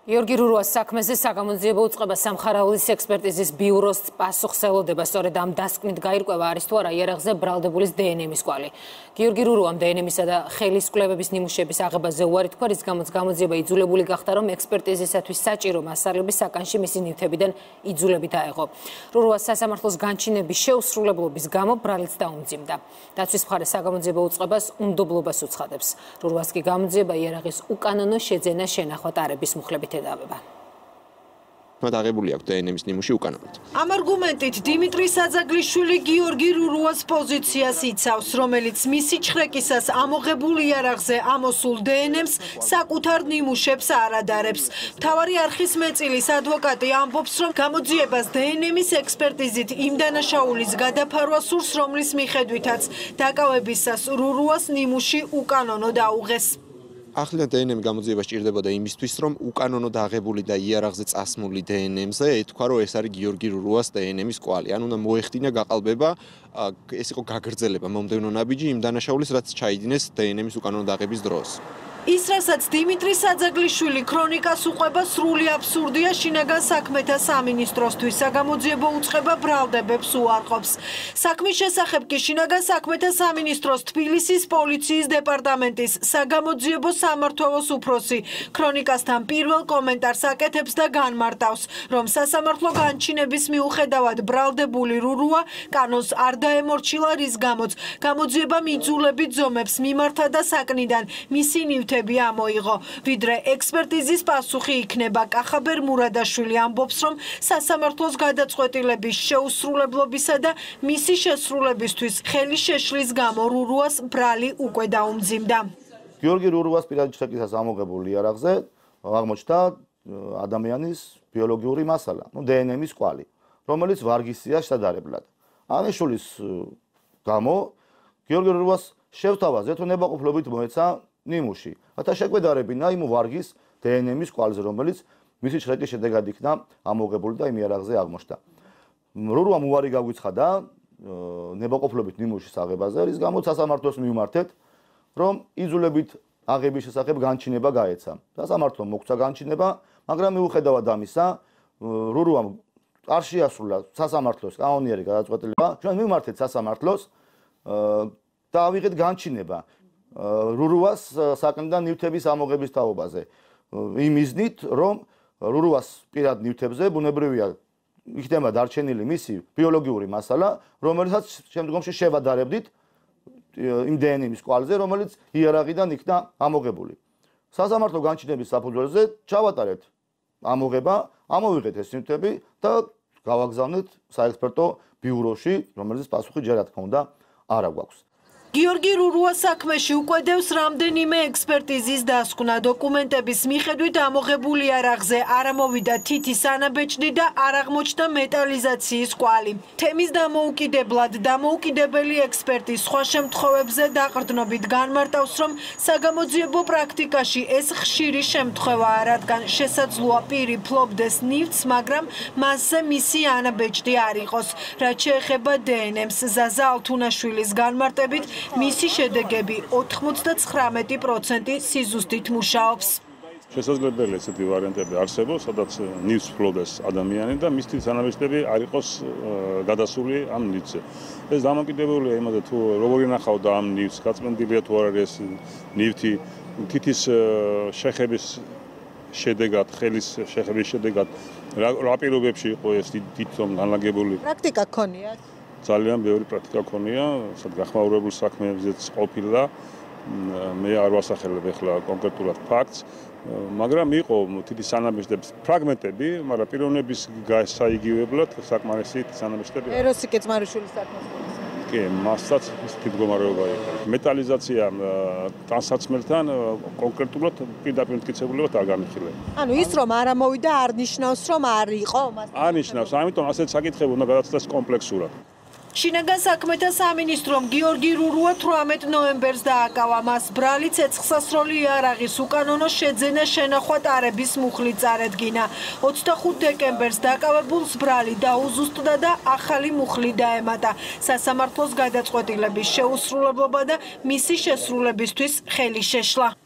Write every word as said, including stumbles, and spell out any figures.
გიორგი რურუას საქმეზე საგამოძიებო უწყება სამხარაულის ექსპერტიზის ბიუროს პასუხსელოდება სწორედ ამ დასკვნით გაირკვევა არის თუ არა იარაღზე ბრალდებულის დე ენ ემის კვალი. გიორგი რურუამ დე ენ ემისა და ხელის კვლევების ნიმუშების აღებაზე უარი თქვა, რის გამოც გამოძიება იძულებული გახდა, რომ ექსპერტიზისათვის საჭირო მასალების საკანში მისი ნივთებიდან იძულებით აეღო. რურუას სასამართლოს განჩინების შეუსრულებლობის გამო ბრალიც დაუმძიმდა. დაცვის მხარე საგამოძიებო უწყებას უნდობლობას უცხადებს. რურუას კი გამოძიება იარაღის უკანონო შეძენა შენახვა ტარების მუხლებით ედავება. მათ აღებული აქვს დე ენ ემის ნიმუში უკანონოდ. ამ არგუმენტით დიმიტრი საძაგლიშვილი გიორგი რურუას პოზიციას იცავს, რომელიც მისი ჩხრეკისას ამოღებულ იარაღზე ამოსულ დე ენ ემს საკუთარ ნიმუშებს არ ადარებს. მთავარი არხის მეწილის ადვოკატი ამბობს, რომ გამოძიებას დე ენ ემის ექსპერტიზით იმ დანაშაულის გადაფარვა სურს, რომლის მიხედვითაც დაკავებისას რურუას ნიმუში უკანონოდ აუღეს. Ახლა დე ენ ემი გამოძიება სჭირდებოდა იმისთვის, რომ უკანონოდ აღებული და იარაღზე წასმული დე ენ ემზე ეთქვა, რომ ეს არის გიორგი რურუას დე ენ ემის კვალი. ან უნდა მოეხდინა გაყალბება, ეს იყო გაგრძელება მომდევნო ნაბიჯი იმ დანაშაულის, რაც ჩაიდინეს დე ენ ემის უკანონოდ აღების დროს. ის, რასაც დიმიტრი საძაგლიშვილი ქრონიკას უყვება, სრული აბსურდია შინაგან საქმეთა სამინისტროსთვის. საგამოძიებო უწყება ბრალდებებს უარყოფს. საქმის შესახებ კი შინაგან საქმეთა სამინისტროს თბილისის პოლიციის დეპარტამენტის საგამოძიებო სამმართველოს უფროსი ქრონიკასთან პირველ კომენტარს აკეთებს და განმარტავს, რომ სასამართლო განჩინების მიუხედავად ბრალდებული რურუა კანონს არ დაემორჩილა, რის გამოც გამოძიებამ იძულებით ზომებს მიმართა და საკნიდან მისი ნივთები ამოიღო. ვიდრე ექსპერტიზის პასუხი იქნება, კახაბერ მურადაშვილი ამბობს, რომ სასამართლოს გადაწყვეტილების შეუსრულებლობისა და მისი შესრულებისთვის ხელი შეშლის გამო რურუას ბრალი უკვე დაუმძიმდა. გიორგი რურუას პირადი ჩხრეკისას ამოღებულ იარაღზე აღმოჩნდა ადამიანის ბიოლოგიური მასალა, ну დე ენ ემის კვალი, რომელიც ვარგისია შედარებლად. აღნიშნულის გამო გიორგი რურუას შევთავაზეთ, რომ ნებაყოფლობით მოეცა ნიმუში. რათა შეკვედარებინა იმ ვარგის დე ენ ემის კვალზე, რომელიც მისი ჩხრეკის შედეგად იქნა ამოღებული და იმ იარაღზე აღმოჩნდა. რურუამ უარი გაგვიცხადა ნებაყოფლობით ნიმუშის აღებაზე, რის გამოც სასამართლოს მივმართეთ, რომ იძულებით აღების შესახებ განჩინება გაეცა. სასამართლომ მოგცა განჩინება, მაგრამ მიუხედავად ამისა, რურუამ არ შეასრულა სასამართლოს კანონიერი გადაწყვეტილება. ჩვენ მივმართეთ სასამართლოს და ავიღეთ განჩინება რურუას საკნიდან ნივთების ამოღების თაობაზე. იმ მიზნით, რომ რურუას პირად ნივთებზე ბუნებრივია იქნება დარჩენილი მისი ბიოლოგიური მასალა, რომელსაც შემდგომში შევადარებდით იმ დე ენ ემის კვალზე, რომელიც იარაღიდან იქნა ამოღებული. სასამართლო განჩინების საფუძველზე ჩავატარეთ ამოღება, ამოვიღეთ ეს ნივთები და გავაგზავნეთ საექსპერტო ბიუროში, რომელზეც პასუხი ჯერ რა თქმა უნდა არ აქვს. გიორგი რურუას საქმეში უკვე დევს რამდენიმე ექსპერტიზის დასკვნა. დოკუმენტების მიხედვით ამოღებული იარაღზე არ ამოვიდა თითის ანაბეჭდი და არ აღმოჩნდა მეტალიზაციის კვალი. თემის დამოუკიდებლად დამოუკიდებელი ექსპერტი სხვა შემთხვევებზე დაყრდნობით განმარტავს, რომ საგამოძიებო პრაქტიკაში ეს ხშირი შემთხვევაა, რადგან შესაძლოა პირი ფლობდეს ნივთს, მაგრამ მასზე მისი ანაბეჭდი არ იყოს. რაც შეეხება დე ენ ემს, ზაზა ალთუნაშვილის განმარტებით, მისი შედეგები ოთხმოცდათხრამეტი პროცენტი სიზუსტით მუშაობს. შესაძლებელი ესეთი ვარიანტები არსებობს, სადაც ნივთს ფლობდეს ადამიანი და მის თითის ანაბეჭდები არ იყოს გადასული ამ ნივთზე. ეს დამოკიდებულია იმაზე, თუ როგორი ნახავდა ამ ნივთს, გაწმენდილია თუ არ არის ეს ნივთი თითის შეხების შედეგად, ხელის შეხების შედეგად, რა პირობებში იყო ეს თითო განლაგებული. პრაქტიკა გქონიათ? ძალიან ბევრი პრაქტიკა ქონია, სადაც გახმაურებულ საქმეებზეც ყოფილა. მე არ ვასახელებ ახლა კონკრეტულად ფაქტს, მაგრამ იყო თითის ანაბეჭდების ფრაგმენტები, მაგრამ პიროვნების გასაიგივებლად საკმარისი თითის ანაბეჭდები. ეროსი კეცმარიშვილის საქმეს. კი, მასაც ისეთი მდგომარეობა იყო. მეტალიზაცია ტანსაცმელთან კონკრეტულად პირდაპირ მტკიცებულებად არ განიხილება. ანუ ის რომ არ ამოვიდა არ ნიშნავს, რომ არ იყო მას. არ ნიშნავს, ამიტომ ასეთ საკითხები უნდა გადაწყვეტოს კომპლექსურად. შინაგან საქმეთა სამინისტრომ გიორგი რურუა თვრამეტ ნოემბერს დააკავა. მას ბრალი ცეცხლსასროლი იარაღის უკანონო შეძენა შენახვა ტარების მუხლით წარედგინა. ოცდახუთ დეკემბერს დაკავებულს ბრალი დაუზუსტდა და ახალი მუხლი დაემატა. სასამართლოს გადაწყვეტილების შეუსრულებლობა და მისი შესრულებისთვის ხელი შეშლა.